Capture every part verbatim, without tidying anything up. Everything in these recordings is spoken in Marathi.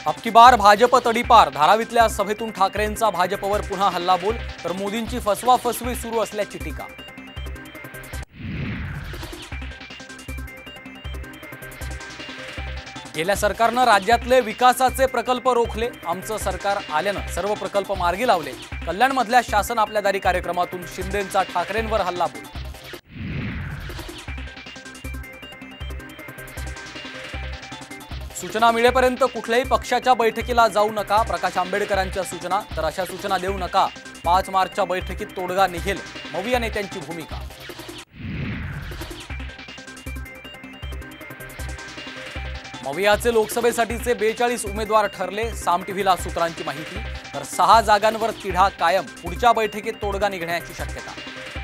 अबकी बार भाजप तडीपार। धारावीतल्या सभेतून ठाकरेंचा भाजपवर पुन्हा हल्लाबोल, तर मोदींची फसवाफसवी सुरू असल्याची टीका। गेल्या सरकारनं राज्यातले विकासाचे प्रकल्प रोखले, आमचं सरकार आल्यानं सर्व प्रकल्प मार्गी लावले। कल्याणमधल्या शासन आपल्या दारी कार्यक्रमातून शिंदेंचा ठाकरेंवर हल्लाबोल। सूचना मिळेपर्यंत कुठल्याही पक्षाच्या बैठकीला जाऊ नका, प्रकाश आंबेडकरांच्या सूचना। तर अशा सूचना देऊ नका, पाच मार्चच्या बैठकीत तोडगा निघेल, मविया नेत्यांची भूमिका। मवियाचे लोकसभेसाठीचे बेचाळीस उमेदवार ठरले, साम टीव्हीला सूत्रांची माहिती। तर सहा जागांवर तिढा कायम, पुढच्या बैठकीत तोडगा निघण्याची शक्यता।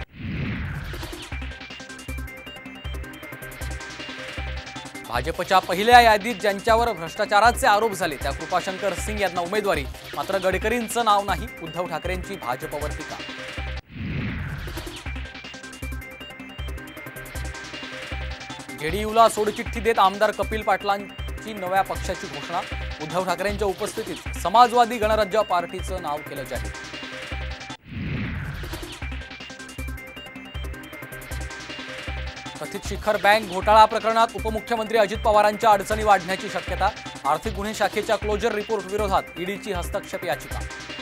भाजपच्या पहिल्या यादीत ज्यांच्यावर भ्रष्टाचाराचे आरोप झाले त्या कृपाशंकर सिंग यांना उमेदवारी, मात्र गडकरींचं नाव नाही। उद्धव ठाकरेंची भाजपवर टीका। जेडीयूला सोडचिठ्ठी देत आमदार कपिल पाटलांची नव्या पक्षाची घोषणा। उद्धव ठाकरेंच्या उपस्थितीत समाजवादी गणराज्य पार्टीचं नाव केलं जाहीर। कथित शिखर बँक घोटाळा प्रकरणात उपमुख्यमंत्री अजित पवारांच्या अडचणी वाढण्याची शक्यता। आर्थिक गुन्हे शाखेच्या क्लोजर रिपोर्ट विरोधात ईडीची हस्तक्षेप याचिका।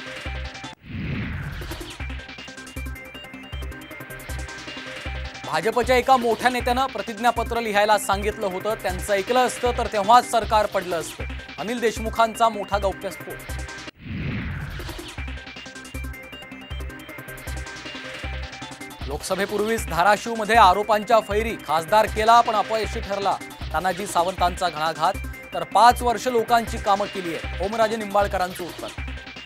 भाजपच्या एका मोठ्या नेत्यानं प्रतिज्ञापत्र लिहायला सांगितलं होतं, त्यांचं ऐकलं असतं तर तेव्हाच सरकार पडलं असतं। अनिल देशमुखांचा मोठा गौप्यस्फोट। लोकसभेपूर्वीच धाराशिवमध्ये आरोपांच्या फैरी, खासदार केला पण अपयशी ठरला, तानाजी सावंतांचा घणाघात। तर पाच वर्ष लोकांची कामं केली आहे, ओमराजे निंबाळकरांचं उत्तर।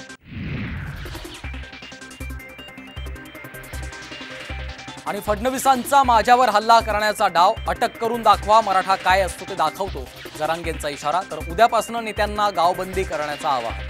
आणि फडणवीसांचा माझ्यावर हल्ला करण्याचा डाव, अटक करून दाखवा, मराठा काय असतो ते दाखवतो, जरांगेंचा इशारा। तर उद्यापासून नेत्यांना गावबंदी करण्याचं आवाहन।